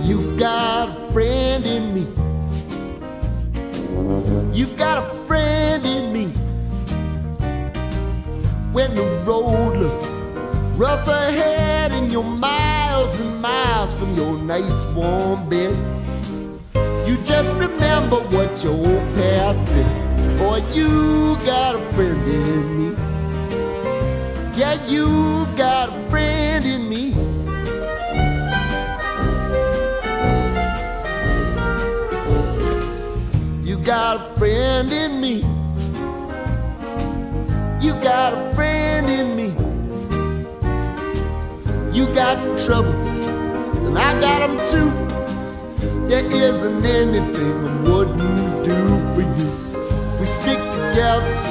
You've got a friend in me. You've got a friend in me. When the road looks rough ahead and you're miles and miles from your nice warm bed, you just remember what your old past said. Boy, you got a friend in me. Yeah, you've got a friend in me. You got a friend in me. You got a friend in me. You got trouble, and I got them too. There isn't anything I wouldn't do for you. If we stick together,